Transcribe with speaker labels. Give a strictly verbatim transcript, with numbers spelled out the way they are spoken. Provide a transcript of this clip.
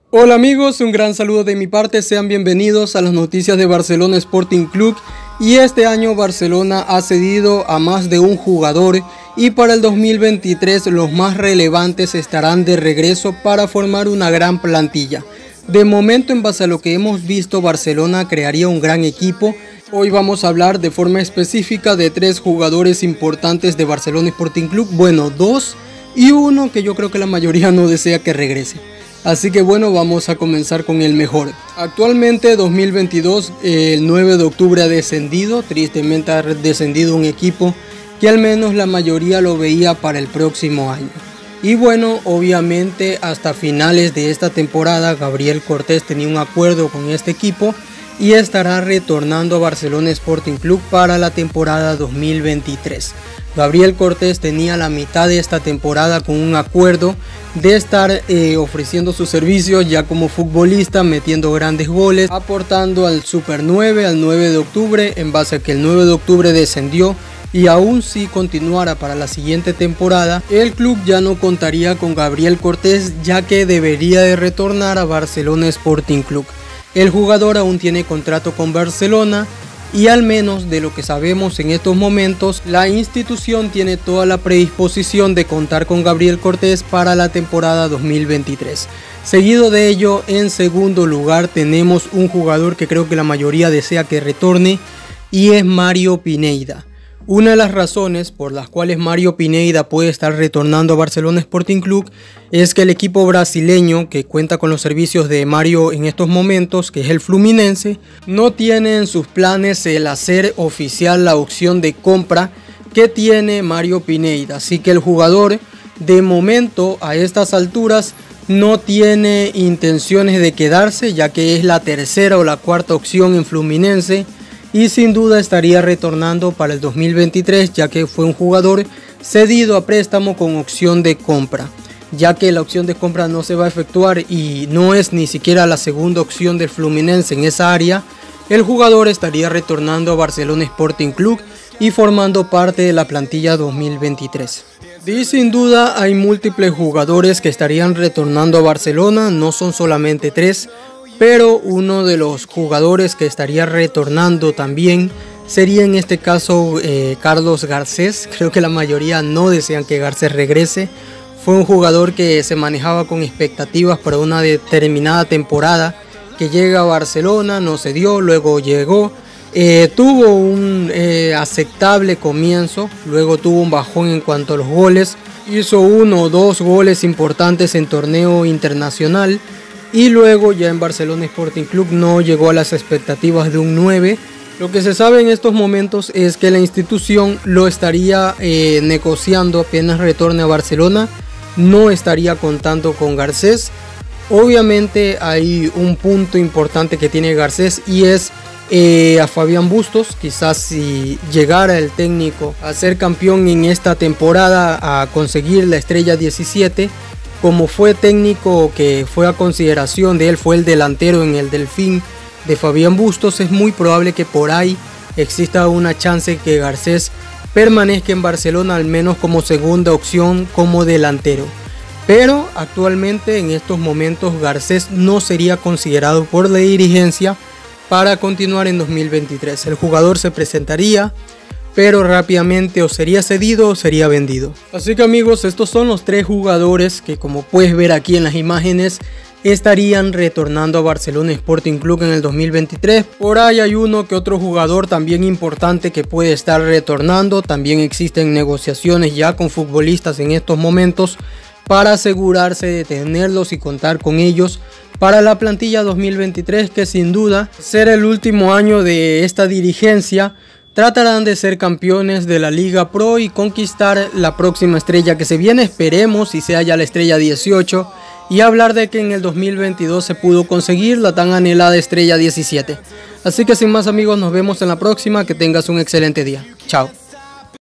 Speaker 1: Hola amigos, un gran saludo de mi parte, sean bienvenidos a las noticias de Barcelona Sporting Club. Y este año Barcelona ha cedido a más de un jugador y para el dos mil veintitrés los más relevantes estarán de regreso para formar una gran plantilla. De momento, en base a lo que hemos visto, Barcelona crearía un gran equipo. Hoy vamos a hablar de forma específica de tres jugadores importantes de Barcelona Sporting Club, bueno, dos y uno que yo creo que la mayoría no desea que regrese. Así que bueno, vamos a comenzar con el mejor. Actualmente dos mil veintidós, el nueve de octubre ha descendido, tristemente ha descendido un equipo que al menos la mayoría lo veía para el próximo año. Y bueno, obviamente hasta finales de esta temporada Gabriel Cortés tenía un acuerdo con este equipo y estará retornando a Barcelona Sporting Club para la temporada dos mil veintitrés. Gabriel Cortés tenía la mitad de esta temporada con un acuerdo de estar eh, ofreciendo sus servicios ya como futbolista, metiendo grandes goles, aportando al Super nueve, al nueve de octubre, en base a que el nueve de octubre descendió. Y aún si continuara para la siguiente temporada, el club ya no contaría con Gabriel Cortés, ya que debería de retornar a Barcelona Sporting Club. El jugador aún tiene contrato con Barcelona y al menos de lo que sabemos en estos momentos, la institución tiene toda la predisposición de contar con Gabriel Cortés para la temporada dos mil veintitrés. Seguido de ello, en segundo lugar tenemos un jugador que creo que la mayoría desea que retorne y es Mario Pineda. Una de las razones por las cuales Mario Pineda puede estar retornando a Barcelona Sporting Club es que el equipo brasileño, que cuenta con los servicios de Mario en estos momentos, que es el Fluminense, no tiene en sus planes el hacer oficial la opción de compra que tiene Mario Pineda. Así que el jugador de momento a estas alturas no tiene intenciones de quedarse, ya que es la tercera o la cuarta opción en Fluminense. Y sin duda estaría retornando para el dos mil veintitrés, ya que fue un jugador cedido a préstamo con opción de compra. Ya que la opción de compra no se va a efectuar y no es ni siquiera la segunda opción del Fluminense en esa área, el jugador estaría retornando a Barcelona Sporting Club y formando parte de la plantilla dos mil veintitrés. Y sin duda hay múltiples jugadores que estarían retornando a Barcelona, no son solamente tres. Pero uno de los jugadores que estaría retornando también sería en este caso eh, Carlos Garcés. Creo que la mayoría no desean que Garcés regrese. Fue un jugador que se manejaba con expectativas para una determinada temporada, que llega a Barcelona, no se dio, luego llegó. Eh, tuvo un eh, aceptable comienzo, luego tuvo un bajón en cuanto a los goles. Hizo uno o dos goles importantes en torneo internacional. Y luego ya en Barcelona Sporting Club no llegó a las expectativas de un nueve. Lo que se sabe en estos momentos es que la institución lo estaría eh, negociando apenas retorne a Barcelona. No estaría contando con Garcés. Obviamente hay un punto importante que tiene Garcés y es eh, a Fabián Bustos. Quizás si llegara el técnico a ser campeón en esta temporada, a conseguir la estrella diecisiete, como fue técnico que fue a consideración de él, fue el delantero en el Delfín de Fabián Bustos, es muy probable que por ahí exista una chance que Garcés permanezca en Barcelona, al menos como segunda opción como delantero. Pero actualmente en estos momentos Garcés no sería considerado por la dirigencia para continuar en dos mil veintitrés. El jugador se presentaría, pero rápidamente o sería cedido o sería vendido. Así que amigos, estos son los tres jugadores que, como puedes ver aquí en las imágenes, estarían retornando a Barcelona Sporting Club en el dos mil veintitrés. Por ahí hay uno que otro jugador también importante que puede estar retornando. También existen negociaciones ya con futbolistas en estos momentos para asegurarse de tenerlos y contar con ellos para la plantilla dos mil veintitrés, que sin duda será el último año de esta dirigencia. Tratarán de ser campeones de la Liga Pro y conquistar la próxima estrella que se viene. Esperemos y sea ya la estrella dieciocho. Y hablar de que en el dos mil veintidós se pudo conseguir la tan anhelada estrella diecisiete. Así que sin más amigos, nos vemos en la próxima. Que tengas un excelente día. Chao.